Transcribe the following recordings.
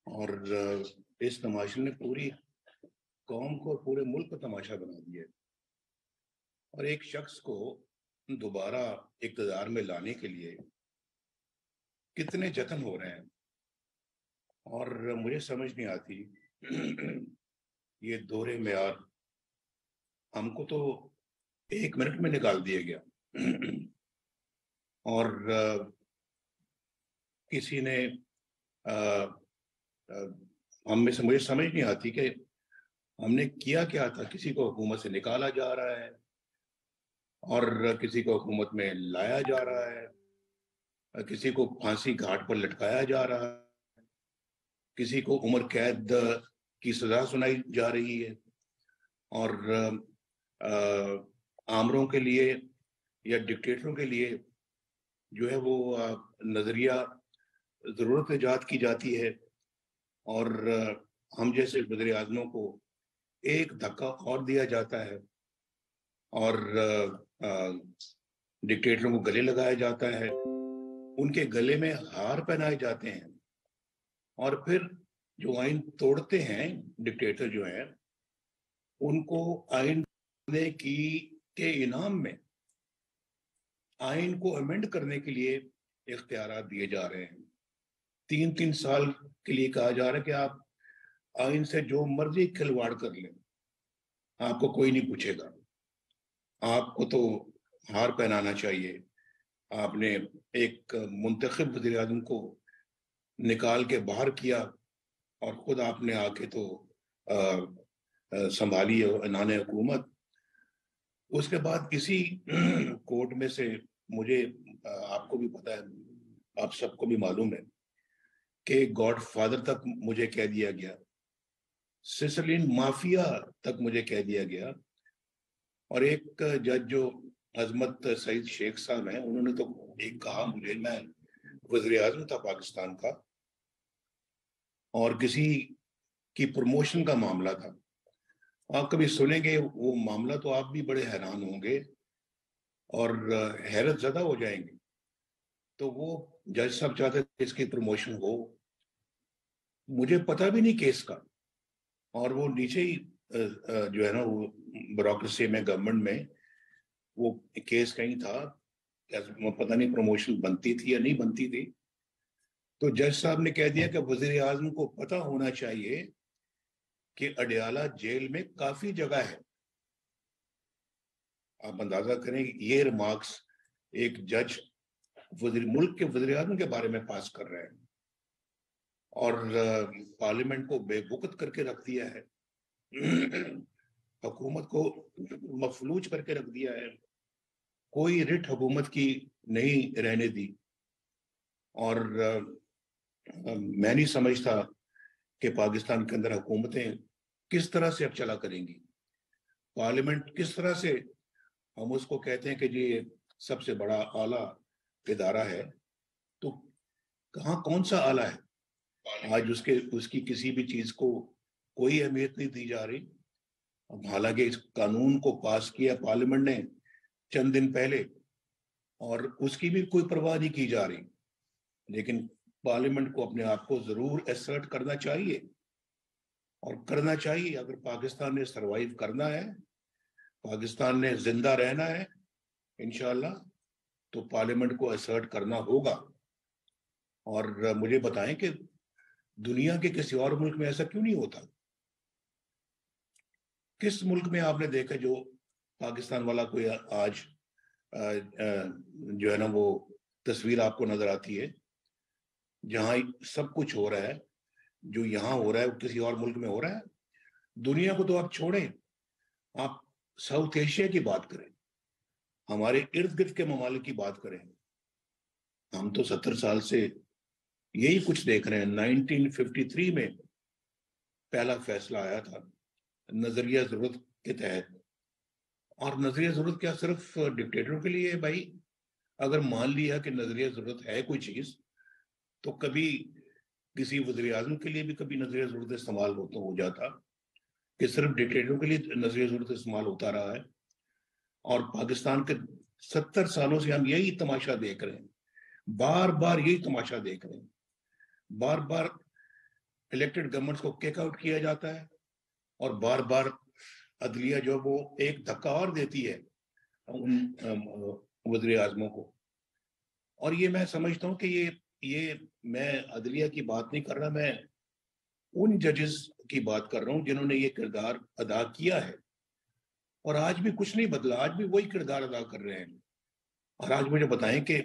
اور اس تماشے نے پوری قوم کو اور پورے ملک کو تماشا بنا دیا ہے۔ اور ایک شخص کو دوبارہ اقتدار میں لانے کے لیے کتنے جتن ہو رہے ہیں، اور مجھے سمجھ نہیں آتی یہ دور معیار ہم کو تو 1 منٹ میں نکال دیا گیا، اور کسی نے ہم میں سے مجھے سمجھ نہیں آتی کہ ہم نے کیا کیا تھا۔ کسی کو حکومت سے نکالا جا رہا ہے اور کسی کو حکومت میں لایا جا رہا ہے، کسی کو پھانسی گھاٹ پر لٹکایا جا رہا ہے، کسی کو عمر قید کی سزا سنائی جا رہی ہے، اور آمروں کے لیے یا ڈکٹیٹروں کے لیے جو ہے وہ نظریہ ضرورت ایجاد کی جاتی ہے، اور ہم جیسے وزیر اعظموں کو ایک دھکا اور دیا جاتا ہے، اور ڈکٹیٹروں کو گلے لگایا جاتا ہے، ان کے گلے میں ہار پہنائے جاتے ہیں، اور پھر جو آئین توڑتے ہیں ڈکٹیٹر جو ہیں ان کو آئین توڑنے کے انعام میں آئین کو امینڈ کرنے کے لیے اختیارات دیے جا رہے ہیں۔ 3 سال کے لیے کہا جا رہا ہے کہ آپ آئین سے جو مرضی کھلواڑ کر لیں، آپ کو کوئی نہیں پوچھے گا، آپ کو تو ہار پہنانا چاہیے۔ آپ نے ایک منتخب وزیر اعظم کو نکال کے باہر کیا اور خود آپ نے آ کے تو سنبھالی عنان حکومت۔ اس کے بعد کسی کورٹ میں سے مجھے آپ کو بھی پتا ہے، آپ سب کو بھی معلوم ہے کہ گاڈ فادر تک مجھے کہہ دیا گیا، سسلین مافیا تک مجھے کہہ دیا گیا، اور ایک جج جو عظمت سعید شیخ صاحب ہیں انہوں نے تو ایک کہا مجھے، میں وزیر اعظم تھا پاکستان کا اور کسی کی پروموشن کا معاملہ تھا، آپ کبھی سنیں گے وہ معاملہ تو آپ بھی بڑے حیران ہوں گے اور حیرت زدہ ہو جائیں گے۔ تو وہ جج صاحب چاہتے تھے اس کی پروموشن ہو، مجھے پتہ بھی نہیں کیس کا، اور وہ نیچے ہی جو ہے نا وہ بیوروکریسی میں گورنمنٹ میں وہ کیس کہیں تھا، پتہ نہیں پروموشن بنتی تھی یا نہیں بنتی تھی، تو جج صاحب نے کہہ دیا کہ وزیر اعظم کو پتہ ہونا چاہیے کہ اڈیالہ جیل میں کافی جگہ ہے۔ آپ اندازہ کریں یہ ریمارکس ایک جج ملک کے وزیر اعظم کے بارے میں پاس کر رہے ہیں، اور پارلیمنٹ کو بے وقت کر کے رکھ دیا ہے، حکومت کو مفلوج کر کے رکھ دیا ہے، کوئی رٹ حکومت کی نہیں رہنے دی، اور میں نہیں سمجھتا کہ پاکستان کے اندر حکومتیں کس طرح سے اب چلا کریں گی۔ پارلیمنٹ کس طرح سے، ہم اس کو کہتے ہیں کہ جی سب سے بڑا اعلیٰ ادارہ ہے، تو کہاں کون سا اعلیٰ ہے؟ آج اس کی کسی بھی چیز کو کوئی اہمیت نہیں دی جا رہی۔ حالانکہ اس قانون کو پاس کیا پارلیمنٹ نے چند دن پہلے، اور اس کی بھی کوئی پرواہ نہیں کی جا رہی، لیکن پارلیمنٹ کو اپنے آپ کو ضرور ایسرٹ کرنا چاہیے، اور کرنا چاہیے۔ اگر پاکستان نے سروائیو کرنا ہے، پاکستان نے زندہ رہنا ہے انشاءاللہ، تو پارلیمنٹ کو ایسرٹ کرنا ہوگا۔ اور مجھے بتائیں کہ دنیا کے کسی اور ملک میں ایسا کیوں نہیں ہوتا؟ کس ملک میں آپ نے دیکھا جو پاکستان والا کوئی آج جو ہے نا وہ تصویر آپ کو نظر آتی ہے جہاں سب کچھ ہو رہا ہے، جو یہاں ہو رہا ہے وہ کسی اور ملک میں ہو رہا ہے؟ دنیا کو تو آپ چھوڑیں، آپ ساؤتھ ایشیا کی بات کریں، ہمارے ارد گرد کے ممالک کی بات کریں۔ ہم تو 70 سال سے یہی کچھ دیکھ رہے ہیں۔ 1953 میں پہلا فیصلہ آیا تھا نظریہ ضرورت کے تحت، اور نظریہ ضرورت کیا صرف ڈکٹیٹروں کے لیے ہے بھائی؟ اگر مان لیا کہ نظریہ ضرورت ہے کوئی چیز، تو کبھی کسی وزیر اعظم کے لیے بھی کبھی نظریہ ضرورت استعمال ہو جاتا، کہ صرف ڈکٹیٹروں کے لیے نظریہ ضرورت استعمال ہوتا رہا ہے؟ اور پاکستان کے 70 سالوں سے ہم یہی تماشا دیکھ رہے ہیں، بار بار یہی تماشا دیکھ رہے ہیں، بار بار الیکٹڈ گورنمنٹس کو کیک آؤٹ کیا جاتا ہے، اور بار بار عدلیہ جو وہ ایک دھکا اور دیتی ہے ان وزیر اعظموں کو. اور یہ میں سمجھتا ہوں کہ یہ میں عدلیہ کی بات نہیں کر رہا، میں ان ججز کی بات کر رہا ہوں جنہوں نے یہ کردار ادا کیا ہے، اور آج بھی کچھ نہیں بدلا، آج بھی وہی کردار ادا کر رہے ہیں. اور آج مجھے بتائیں کہ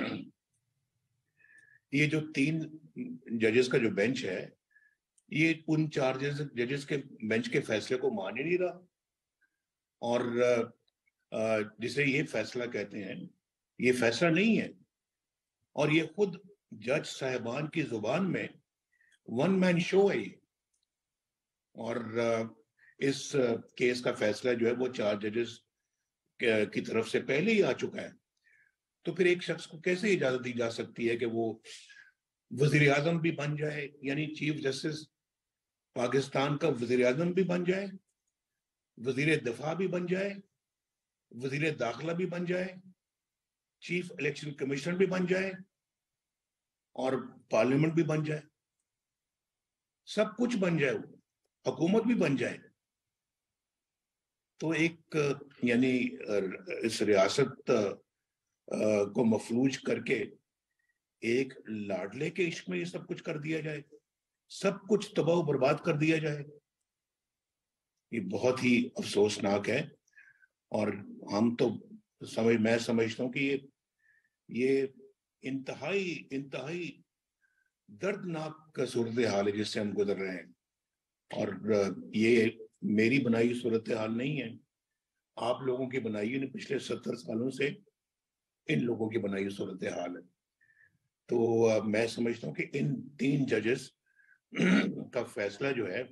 یہ جو 3 ججز کا جو بینچ ہے، یہ ان 4 ججز کے بینچ کے فیصلے کو مان ہی نہیں رہا، اور جسے یہ فیصلہ کہتے ہیں یہ فیصلہ نہیں ہے. اور یہ خود جج صاحبان کی زبان میں ون مین شو ہے یہ. اور اس کیس کا فیصلہ جو ہے وہ 4 ججز کی طرف سے پہلے ہی آ چکا ہے. تو پھر ایک شخص کو کیسے اجازت دی جا سکتی ہے کہ وہ وزیر اعظم بھی بن جائے، یعنی چیف جسٹس پاکستان کا وزیر اعظم بھی بن جائے، وزیر دفاع بھی بن جائے، وزیر داخلہ بھی بن جائے، چیف الیکشن کمیشنر بھی بن جائے، اور پارلیمنٹ بھی بن جائے، سب کچھ بن جائے، وہ حکومت بھی بن جائے. تو ایک یعنی اس ریاست کو مفلوج کر کے ایک لاڈلے کے عشق میں یہ سب کچھ کر دیا جائے، سب کچھ تباہ و برباد کر دیا جائے. یہ بہت ہی افسوسناک ہے. اور ہم تو میں سمجھتا ہوں کہ یہ انتہائی دردناک صورتحال ہے جس سے ہم گزر رہے ہیں. اور یہ میری بنائی صورتحال نہیں ہے، آپ لوگوں کی بنائی نے پچھلے 70 سالوں سے ان لوگوں کی بنائی صورتحال ہے. تو میں سمجھتا ہوں کہ ان 3 ججز کا فیصلہ جو ہے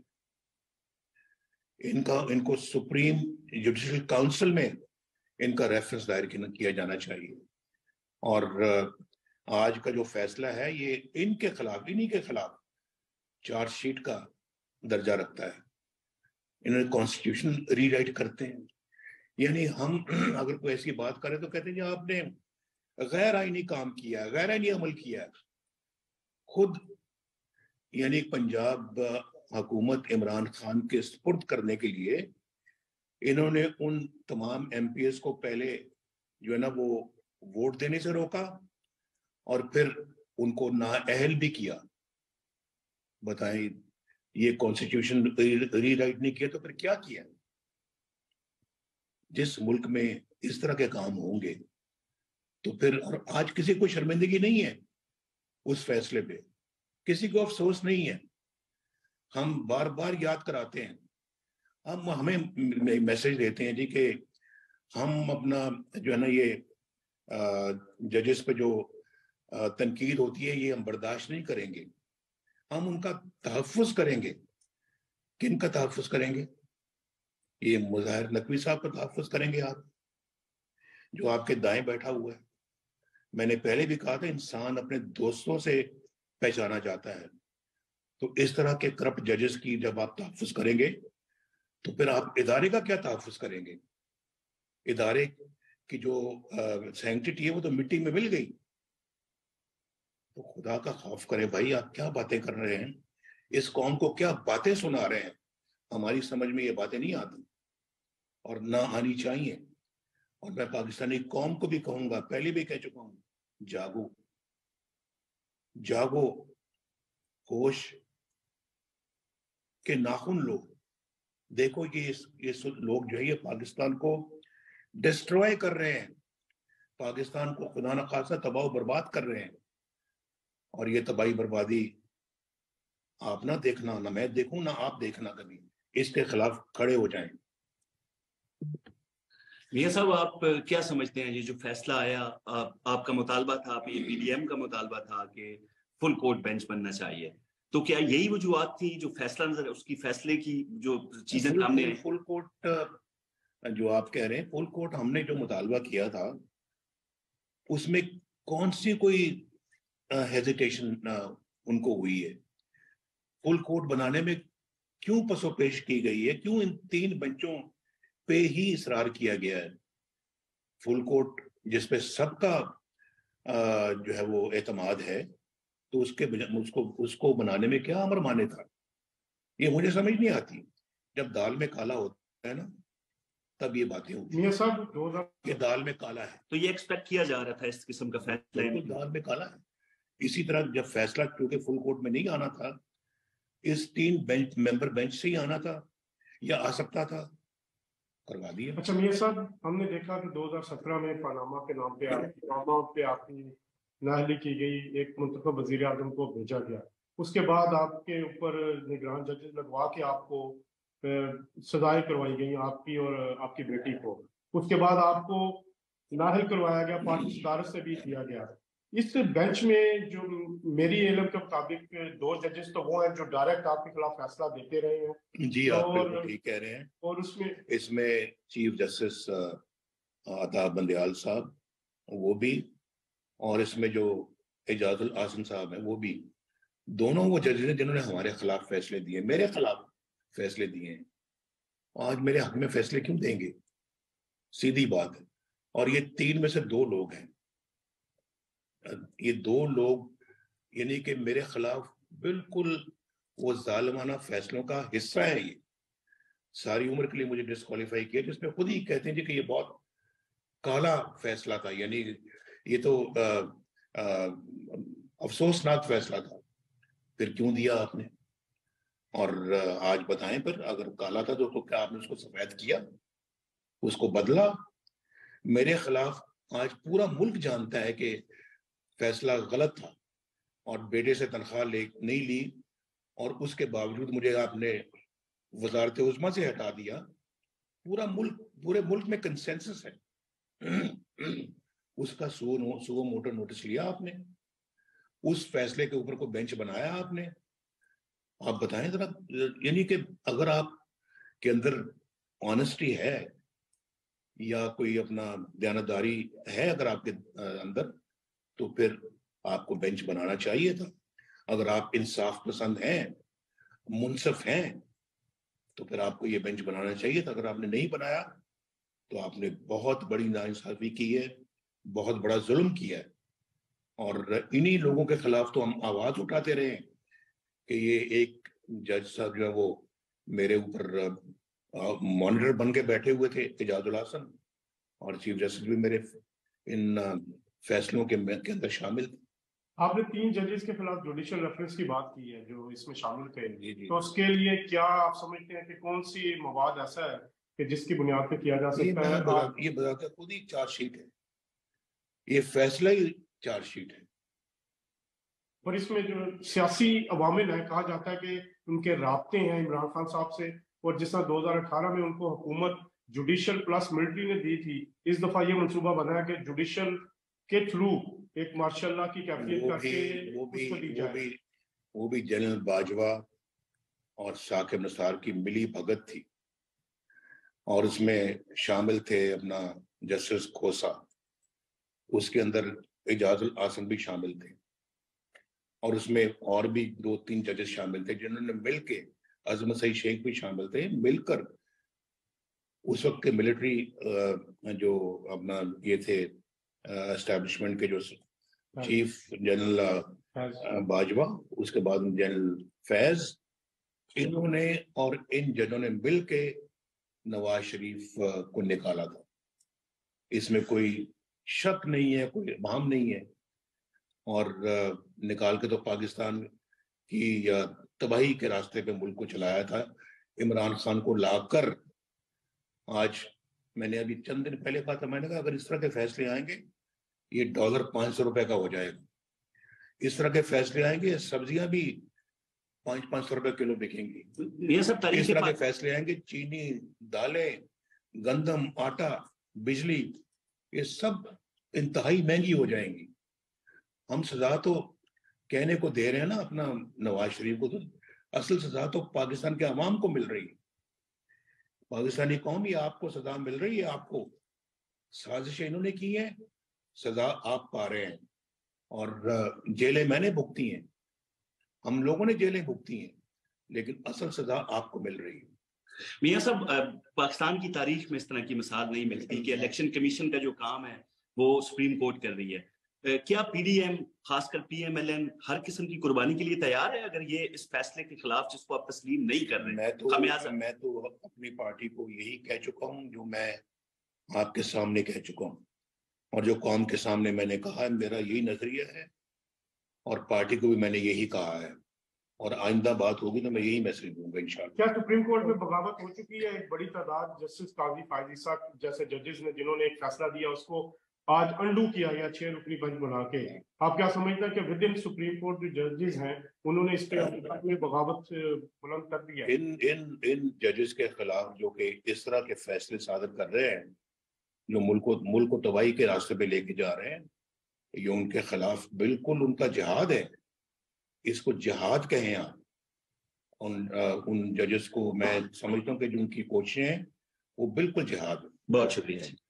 ان کو سپریم جوڈیشل کاؤنسل میں ان کا ریفرنس دائر کیا جانا چاہیے. اور آج کا جو فیصلہ ہے یہ انہی کے خلاف چارج شیٹ کا درجہ رکھتا ہے. انہوں نے کانسٹیٹیوشن ری رائٹ کرتے ہیں. یعنی ہم اگر کوئی ایسی بات کریں تو کہتے ہیں کہ آپ نے غیر آئینی کام کیا، غیر آئینی عمل کیا. خود یعنی پنجاب حکومت عمران خان کے سپرد کرنے کے لیے انہوں نے ان تمام ایم پی ایس کو پہلے جو ہے نا وہ ووٹ دینے سے روکا، اور پھر ان کو نااہل بھی کیا. بتائیں، یہ کانسٹیٹیوشن ری رائٹ نہیں کیا تو پھر کیا کیا؟ جس ملک میں اس طرح کے کام ہوں گے تو پھر، اور آج کسی کو شرمندگی نہیں ہے اس فیصلے پہ، کسی کو افسوس نہیں ہے. ہم بار بار یاد کراتے ہیں، ہمیں میسج دیتے ہیں جی کہ ہم اپنا جو ہے نا یہ ججز پہ جو تنقید ہوتی ہے یہ ہم برداشت نہیں کریں گے، ہم ان کا تحفظ کریں گے. کن کا تحفظ کریں گے؟ یہ مظاہر نقوی صاحب کا تحفظ کریں گے آپ، جو آپ کے دائیں بیٹھا ہوا ہے. میں نے پہلے بھی کہا تھا انسان اپنے دوستوں سے پہچانا جاتا ہے. تو اس طرح کے کرپٹ ججز کی جب آپ تحفظ کریں گے تو پھر آپ ادارے کا کیا تحفظ کریں گے؟ ادارے کی جو سینکٹیٹی ہے وہ تو مٹی میں مل گئی. تو خدا کا خوف کرے بھائی، آپ کیا باتیں کر رہے ہیں؟ اس قوم کو کیا باتیں سنا رہے ہیں؟ ہماری سمجھ میں یہ باتیں نہیں آتی اور نہ آنی چاہیے. اور میں پاکستانی قوم کو بھی کہوں گا، پہلے بھی کہہ چکا ہوں، جاگو جاگو، ہوش کے ناخن لو. دیکھو یہ لوگ جو ہے یہ پاکستان کو ڈسٹروائے کر رہے ہیں، پاکستان کو خدا نخواستہ تباہ و برباد کر رہے ہیں. اور یہ تباہی بربادی آپ نہ دیکھنا، نہ میں دیکھوں، نہ آپ دیکھنا کبھی. اس کے خلاف کھڑے ہو جائیں. میاں صاحب، آپ کیا سمجھتے ہیں یہ جو فیصلہ آیا، آپ کا مطالبہ تھا، پی ڈی ایم کا مطالبہ تھا کہ فل کورٹ بینچ بننا چاہیے، تو کیا یہی وجوہات تھی جو فیصلہ نظر اس کی فیصلے کی جو چیزیں سامنے آئی؟ فل کورٹ جو آپ کہہ رہے ہیں، فل کورٹ ہم نے جو مطالبہ کیا تھا اس میں کون سی کوئی ہیزیٹیشن ان کو ہوئی ہے؟ فل کورٹ بنانے میں کیوں پسو پیش کی گئی ہے؟ کیوں ان 3 بینچوں پہ ہی اصرار کیا گیا ہے؟ فل کورٹ جس پہ سب کا جو ہے وہ اعتماد ہے، تو اس کو بنانے میں کیا امر مانے تھا؟ یہ مجھے سمجھ نہیں آتی. جب دال میں کالا ہوتا ہے نا تب یہ باتیں ہوتی ہیں. یہ دال میں کالا ہے تو یہ ایکسپیکٹ کیا جا رہا تھا اس قسم کا فیصلہ. بالکل دال میں کالا ہے. اسی طرح جب فیصلہ کیونکہ فل کورٹ میں نہیں آنا تھا, اس 3 ممبر بینچ سے ہی آنا تھا یا آ سکتا تھا, کروا دیا. اچھا میاں صاحب, ہم نے دیکھا کہ 2017 میں پاناما کے نام پہ آپ کی نااہلی کی گئی, ایک منتخب وزیر اعظم کو بھیجا گیا. اس کے بعد آپ کے اوپر نگران ججز لگوا کے آپ کو سزائیں کروائی گئی, آپ کی اور آپ کی بیٹی کو. اس کے بعد آپ کو نااہل کروایا گیا, پارٹی صدارت سے بھی کیا گیا. اس بینچ میں جو میری علم کے مطابق 2 ججز تو وہ ہیں جو ڈائریکٹ آپ کے خلاف فیصلہ دیتے رہے ہیں. جی آپ بالکل ٹھیک کہہ رہے ہیں. اور اس میں چیف جسٹس عطا بندیال صاحب وہ بھی, اور اس میں جو اعجاز الحسن صاحب ہیں وہ بھی, دونوں وہ ججز ہیں جنہوں نے ہمارے خلاف فیصلے دیے, میرے خلاف فیصلے دیے ہیں. آج میرے حق میں فیصلے کیوں دیں گے؟ سیدھی بات ہے. اور یہ 3 میں سے 2 لوگ ہیں. یہ 2 لوگ یعنی کہ میرے خلاف بالکل وہ ظالمانہ فیصلوں کا حصہ ہے. یہ ساری عمر کے لیے مجھے ڈسکوالیفائی کیا, جس میں خود ہی کہتے ہیں جی کہ یہ بہت کالا فیصلہ تھا, یعنی یہ تو افسوسناک فیصلہ تھا. پھر کیوں دیا آپ نے؟ اور آج بتائیں پھر, اگر کالا تھا تو کیا آپ نے اس کو سفید کیا, اس کو بدلا؟ میرے خلاف آج پورا ملک جانتا ہے کہ فیصلہ غلط تھا, اور بیٹے سے تنخواہ نہیں لی, اور اس کے باوجود مجھے آپ نے وزارت عظمیٰ سے ہٹا دیا. پورے ملک میں کنسنسس ہے. اس کا سو موٹر نوٹس لیا آپ نے, اس فیصلے کے اوپر کو بینچ بنایا آپ نے. آپ بتائیں ذرا, یعنی کہ اگر آپ کے اندر آنےسٹی ہے یا کوئی اپنا دیانتداری ہے اگر آپ کے اندر, تو پھر آپ کو بینچ بنانا چاہیے تھا. اگر آپ انصاف پسند ہیں, منصف ہیں, تو پھر آپ کو یہ بینچ بنانا چاہیے تھا. اگر آپ نے نہیں بنایا تو آپ نے بہت بڑی ناانصافی کی ہے, بہت بڑا ظلم کیا ہے. اور انہی لوگوں کے خلاف تو ہم آواز اٹھاتے رہے کہ یہ ایک جج صاحب جو ہے وہ میرے اوپر مانیٹر بن کے بیٹھے ہوئے تھے, اعجاز الحسن, اور چیف جسٹس بھی میرے ان فیصلوں کے اندر شامل تھے. آپ نے 3 ججز کے خلاف جوڈیشل ریفرنس کی بات کی ہے جو اس میں شامل تھے. جی تو اس کے لیے کیا آپ سمجھتے ہیں کہ کون سی مواد ایسا ہے کہ جس کی بنیاد پہ کیا جا سکتا ہے؟ یہ بتاتا خود ہی چارج شیٹ ہے, یہ فیصلہ ہی چارج شیٹ ہے. اور اس میں جو سیاسی عوامل ہیں, کہا جاتا ہے کہ ان کے رابطے ہیں عمران خان صاحب سے, اور جس طرح 2018 میں ان کو حکومت جوڈیشل پلس ملٹری نے دی تھی, اس دفعہ یہ منصوبہ بنا ہے کہ جوڈیشل کے تھرو ایک ماشاء اللہ کی کیفیت کر کے وہ بھی جنرل باجوہ اور ثاقب نثار کی ملی بھگت تھی, اور اس میں شامل تھے اپنا جسٹس کھوسا, اس کے اندر اعجاز الحسن بھی شامل تھے, اور اس میں اور بھی 2-3 ججز شامل تھے جنہوں نے مل کے, عظمت سعید شیخ بھی شامل تھے, مل کر اس وقت کے ملٹری جو اپنا یہ تھے اسٹیبلشمنٹ کے جو چیف جنرل باجوہ, اس کے بعد جنرل فیض, انہوں نے اور ان ججوں نے مل کے نواز شریف کو نکالا تھا. اس میں کوئی شک نہیں ہے, کوئی ابہام نہیں ہے. اور نکال کے تو پاکستان کی تباہی کے راستے پہ ملک کو چلایا تھا. عمران خان کو لا کر آج میں نے ابھی چند دن پہلے کہا تھا, میں نے کہا اگر اس طرح کے فیصلے آئیں گے یہ ڈالر 500 روپے کا ہو جائے گا. اس طرح کے فیصلے آئیں گے سبزیاں بھی 500 روپے کلو بکیں گی. اس طرح کے فیصلے آئیں گے چینی, دالیں, گندم, آٹا, بجلی, یہ سب انتہائی مہنگی ہو جائیں گی. ہم سزا تو کہنے کو دے رہے ہیں نا اپنا نواز شریف کو, تو اصل سزا تو پاکستان کے عوام کو مل رہی ہے. پاکستانی قوم یہ آپ کو سزا مل رہی ہے, آپ کو سازشیں انہوں نے کی ہیں, سزا آپ پا رہے ہیں, اور جیلیں میں نے بھگتی ہیں, ہم لوگوں نے جیلیں بھگتی ہیں, لیکن اصل سزا آپ کو مل رہی ہے. میاں صاحب, پاکستان کی تاریخ میں اس طرح کی مثال نہیں ملتی کہ الیکشن کمیشن کا جو کام ہے وہ سپریم کورٹ کر رہی ہے. کیا PDM خاص کر PMLN ہر قسم کی قربانی کے لیے تیار ہے اگر یہ اس فیصلے کے خلاف جس کو آپ تسلیم نہیں کر رہے؟ میں تو اپنی پارٹی کو یہی کہہ چکا ہوں جو میں آپ کے سامنے کہہ چکا ہوں اور جو قوم کے سامنے میں نے کہا ہے، میرا یہی نظریہ ہے اور پارٹی کو بھی میں نے یہی کہا ہے اور آئندہ بات ہوگی تو میں یہی میسج دوں گا انشاءاللہ۔ کیا سپریم کورٹ میں بغاوت ہو چکی ہے؟ ایک بڑی تعداد جسٹس قاضی فائز صاحب جیسے ججز نے جنہوں نے ایک فیصلہ دیا اس کو آج انڈو کیا گیا 6 رکنی بنچ بنا کے، آپ کیا سمجھتے ہیں کہ ود ان سپریم کورٹ جو ججز ہیں انہوں نے اس کے میں بغاوت بلند کر دیا؟ ان ججز کے خلاف جو کہ اس طرح کے فیصلے صادر کر رہے ہیں جو ملک کو تباہی کے راستے پہ لے کے جا رہے ہیں، یہ ان کے خلاف بالکل ان کا جہاد ہے، اس کو جہاد کہیں آپ۔ ان ججز کو میں سمجھتا ہوں کہ جو ان کی کوششیں ہیں وہ بالکل جہاد ہے۔ بہت شکریہ۔